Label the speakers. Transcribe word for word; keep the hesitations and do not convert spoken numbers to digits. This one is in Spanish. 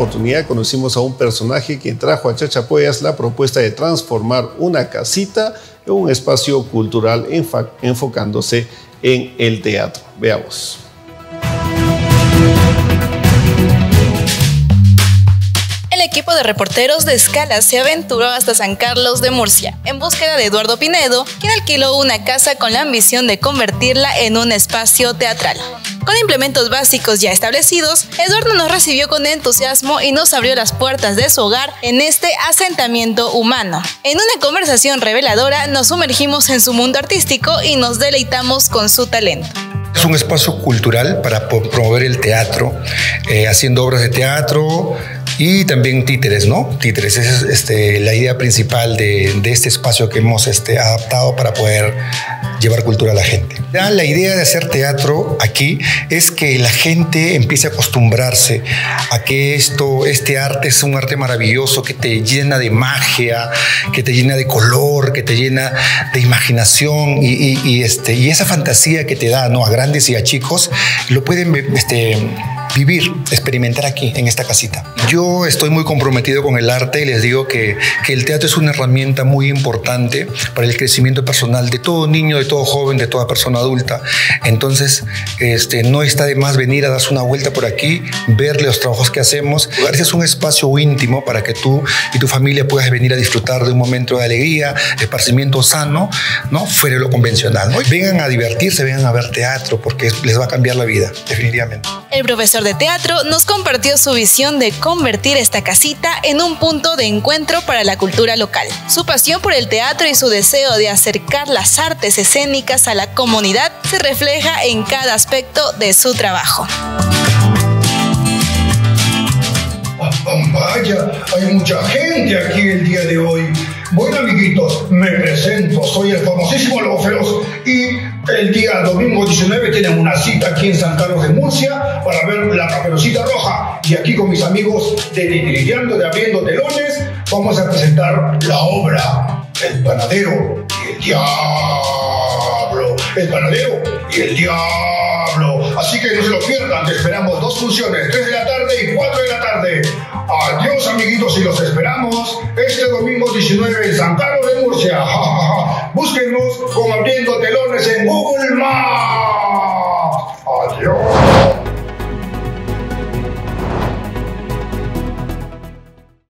Speaker 1: oportunidad conocimos a un personaje que trajo a Chachapoyas la propuesta de transformar una casita en un espacio cultural enfocándose en el teatro. Veamos.
Speaker 2: El equipo de reporteros de Escala se aventuró hasta San Carlos de Murcia en búsqueda de Eduardo Pinedo, quien alquiló una casa con la ambición de convertirla en un espacio teatral. Con implementos básicos ya establecidos, Eduardo nos recibió con entusiasmo y nos abrió las puertas de su hogar en este asentamiento humano. En una conversación reveladora nos sumergimos en su mundo artístico y nos deleitamos con su talento.
Speaker 3: Es un espacio cultural para promover el teatro, eh, haciendo obras de teatro y también títeres, ¿no? Títeres, esa es este, la idea principal de, de este espacio que hemos este, adaptado para poder llevar cultura a la gente. Ya la idea de hacer teatro aquí es que la gente empiece a acostumbrarse a que esto, este arte es un arte maravilloso que te llena de magia, que te llena de color, que te llena de imaginación y, y, y, este, y esa fantasía que te da, ¿no? A grandes y a chicos, lo pueden este, vivir, experimentar aquí, en esta casita. Yo estoy muy comprometido con el arte y les digo que, que el teatro es una herramienta muy importante para el crecimiento personal de todo niño, de todo joven, de toda persona adulta. Entonces, este, no está de más venir a darse una vuelta por aquí, ver los trabajos que hacemos. Este es un espacio íntimo para que tú y tu familia puedas venir a disfrutar de un momento de alegría, de esparcimiento sano, ¿no? Fuera de lo convencional, ¿no? Vengan a divertirse, vengan a ver teatro, porque les va a cambiar la vida, definitivamente.
Speaker 2: El profesor de teatro nos compartió su visión de convertir esta casita en un punto de encuentro para la cultura local. Su pasión por el teatro y su deseo de acercar las artes escénicas a la comunidad se refleja en cada aspecto de su trabajo.
Speaker 4: Vaya, hay mucha gente aquí el día de hoy. Bueno, amiguitos, me presento, soy el famosísimo Lobo Feroz y el día domingo diecinueve tienen una cita aquí en San Carlos de Murcia para ver La Caperucita Roja. Y aquí con mis amigos de Titiriteando, de Abriendo Telones, vamos a presentar la obra El Panadero y el Diablo. El Panadero y el Diablo. Así que no se lo pierdan, te esperamos dos funciones, tres de la tarde y cuatro de la tarde. Adiós, amiguitos, y los esperamos este domingo diecinueve en San Carlos de Murcia. Búsquenos con Abriendo Telones en Google Maps. Adiós.